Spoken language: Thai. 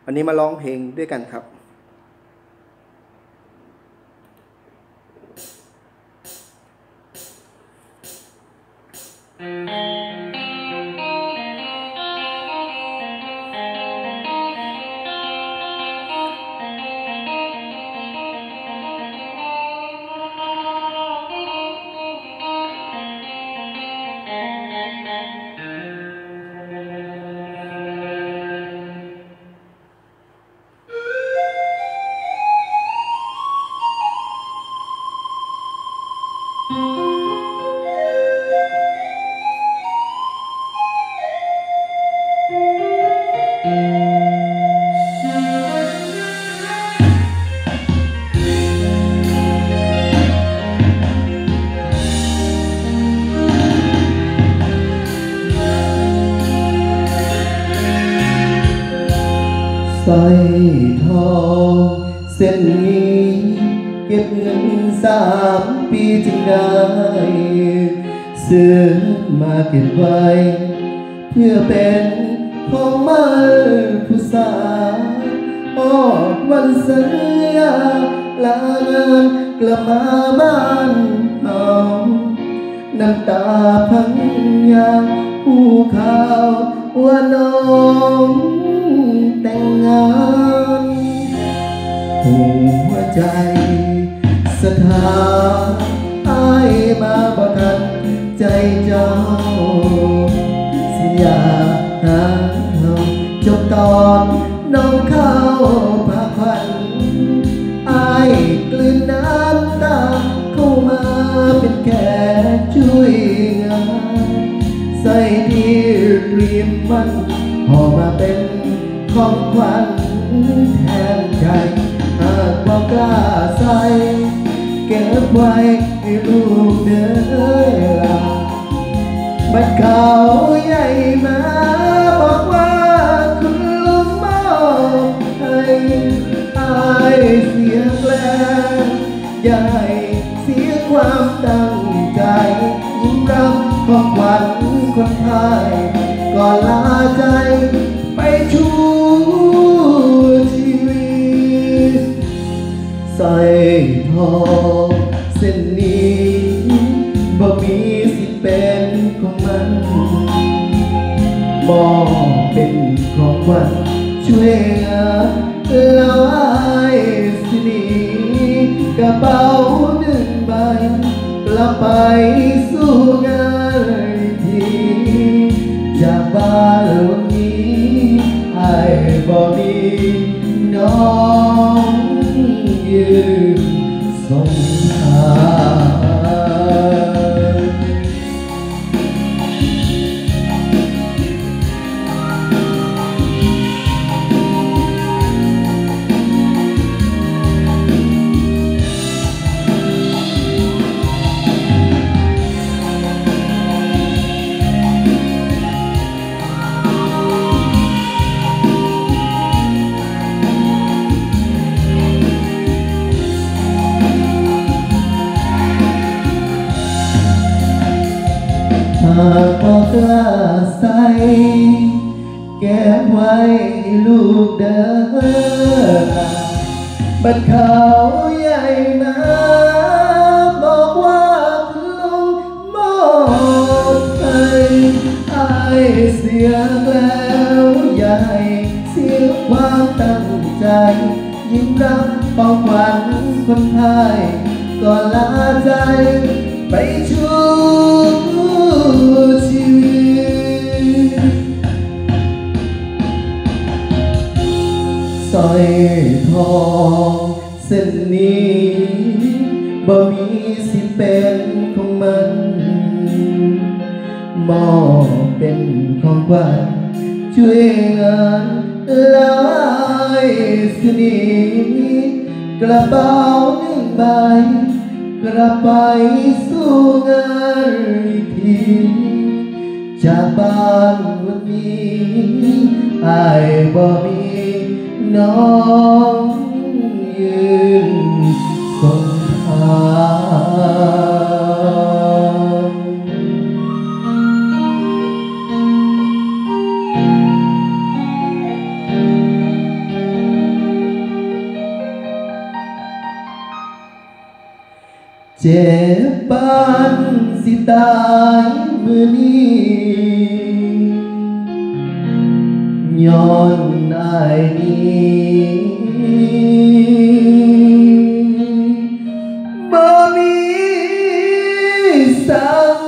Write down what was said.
วันนี้มาร้องเพลงด้วยกันครับสร้อยทองเส้นนี้เก็บเงิน3 ปีจึงได้ซื้อมาเก็บไว้เพื่อเป็นของมันผู้สาวอดวันสัญญาลางานกลับมาบ้านเฮาน้ำตาพังยาผู้ข่าวว่าน้องแต่งงานหัวใจสถานอ้ายมาบ่ทันใจเจ้าสัญญาหาเราจบตอนน้องเข้าพักผ่อนอ้ายกลืนน้ำตาเข้ามาเป็นแค่ช่วยงานใส่ที่เตรียมมันห่อมาเป็นของขวัญแทนใจหากบ่กล้าใส่เก็บไว้ให้ลูกเด้อบัดเขาใหญ่มาบอกว่าคุณลุงมอบให้อายเสียแรงอย่าให้เสียความตั้งใจยิ้มรับของขวัญคนไทยก่อนลาใจไปชั่วชีวิตใส่ทองเส้นนี้บ่มีสิเป็นของมันมองเป็นของขวัญช่วยงานแล้วอายสิหนีกระเป๋า1 ใบกลับไปสู้งานทีจากบ้านหลังนี้อายบ่มีน้องยืนส่งทางหากบ่กล้าใส่เก็บไว้ให้ลูกเด้อบัดเขาใหญ่มาบอกว่าคุณลุงมอบให้อายเสียแล้วอย่าให้เสียความตั้งใจยิ้มรับของขวัญคนไทยก่อนลาใจไปชั่วชีวิตสร้อยทองเส้นนี้บ่มีสิเป็นของมันมอบเป็นของขวัญช่วยงานแล้วอายสิหนีกระเป๋า1 ใบกลับไปสู้งานอีกทีจากบ้านวันนี้อายบ่มีน้องยืนส่งทางเจ็บปานสิตายมือนี้ย้อนอายนี้บ่มีสัง